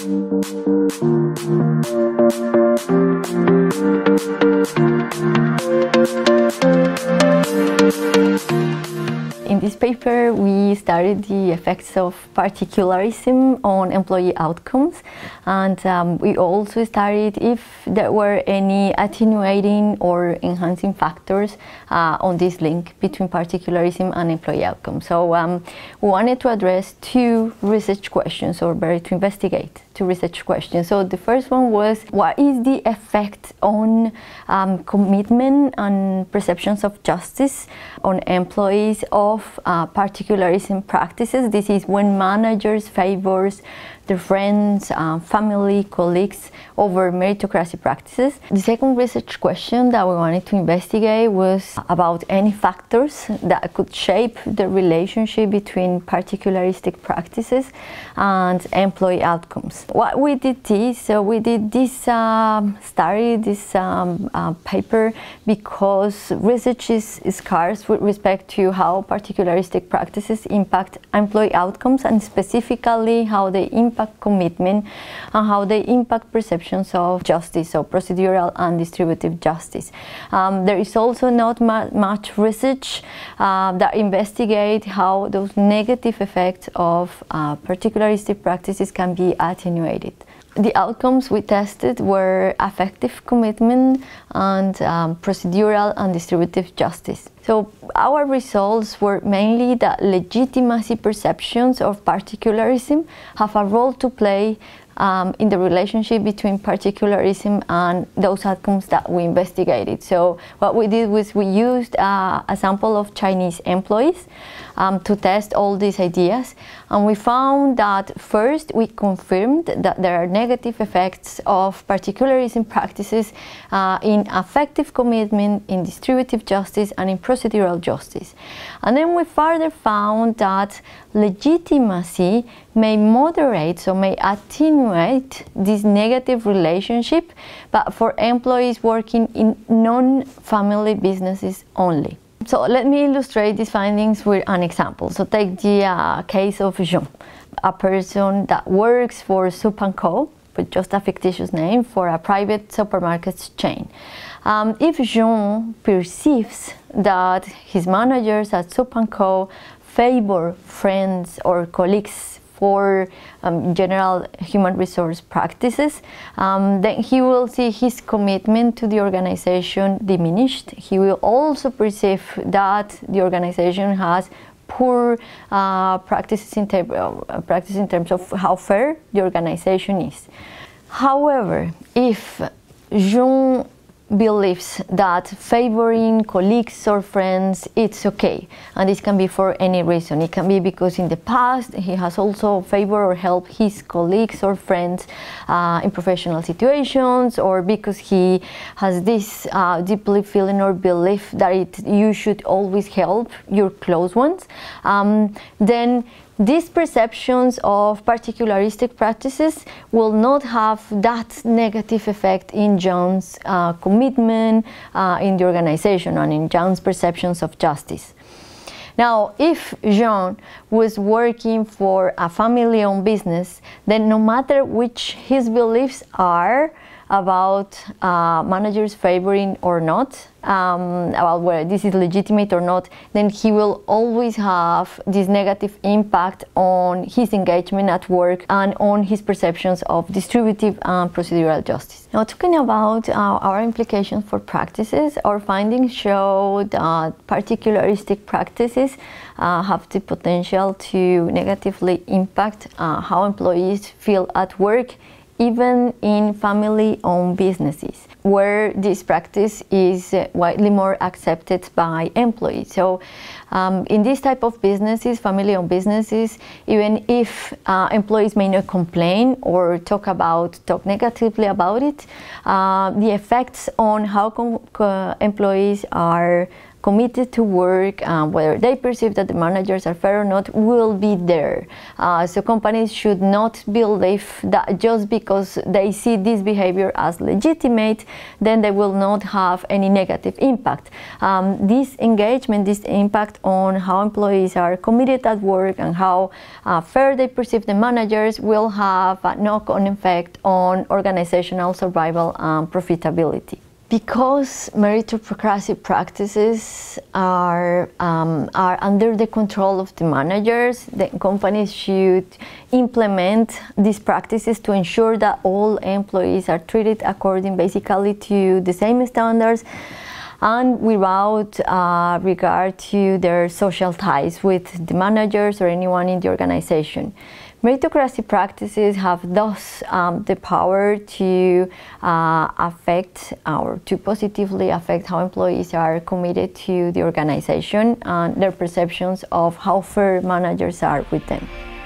In this paper, we studied the effects of particularism on employee outcomes, and we also studied if there were any attenuating or enhancing factors on this link between particularism and employee outcomes. So we wanted to address two research questions, or better, to investigate two research questions. So the first one was, what is the effect on commitment and perceptions of justice on employees of particularism practices? This is when managers favors their friends, family, colleagues over meritocracy practices. The second research question that we wanted to investigate was about any factors that could shape the relationship between particularistic practices and employee outcomes. What we did this, so we did this study, this paper, because research is scarce with respect to how particularistic practices impact employee outcomes, and specifically how they impact commitment and how they impact perceptions of justice, so procedural and distributive justice. There is also not much research that investigate how those negative effects of particularistic practices can be attenuated. The outcomes we tested were affective commitment and procedural and distributive justice. So our results were mainly that legitimacy perceptions of particularism have a role to play in the relationship between particularism and those outcomes that we investigated. So what we did was we used a sample of Chinese employees to test all these ideas, and we found that first we confirmed that there are negative effects of particularism practices in affective commitment, in distributive justice, and in procedural justice. And then we further found that legitimacy may moderate, so may attenuate this negative relationship, but for employees working in non-family businesses only. So let me illustrate these findings with an example. So take the case of Jean, a person that works for Soup & Co, with just a fictitious name, for a private supermarket chain. If Jean perceives that his managers at Soup & Co favor friends or colleagues for general human resource practices, then he will see his commitment to the organization diminished. He will also perceive that the organization has poor practices in terms of how fair the organization is. However, if Jean believes that favoring colleagues or friends, it's okay, and this can be for any reason. It can be because in the past he has also favored or helped his colleagues or friends in professional situations, or because he has this deeply feeling or belief that you should always help your close ones, then these perceptions of particularistic practices will not have that negative effect in Jean's commitment in the organization and in Jean's perceptions of justice. Now, if Jean was working for a family-owned business, then no matter which his beliefs are about managers favoring or not, about whether this is legitimate or not, then he will always have this negative impact on his engagement at work and on his perceptions of distributive and procedural justice. Now, talking about our implications for practices, our findings show that particularistic practices have the potential to negatively impact how employees feel at work, even in family-owned businesses, where this practice is widely more accepted by employees. So in this type of businesses, family-owned businesses, even if employees may not complain or talk negatively about it, the effects on how employees are committed to work, whether they perceive that the managers are fair or not, will be there. So companies should not believe that just because they see this behavior as legitimate, then they will not have any negative impact. This engagement, this impact on how employees are committed at work and how fair they perceive the managers will have a knock-on effect on organizational survival and profitability. Because meritocracy practices are under the control of the managers, the companies should implement these practices to ensure that all employees are treated according basically to the same standards and without regard to their social ties with the managers or anyone in the organization. Meritocracy practices have thus the power to affect or to positively affect how employees are committed to the organization and their perceptions of how fair managers are with them.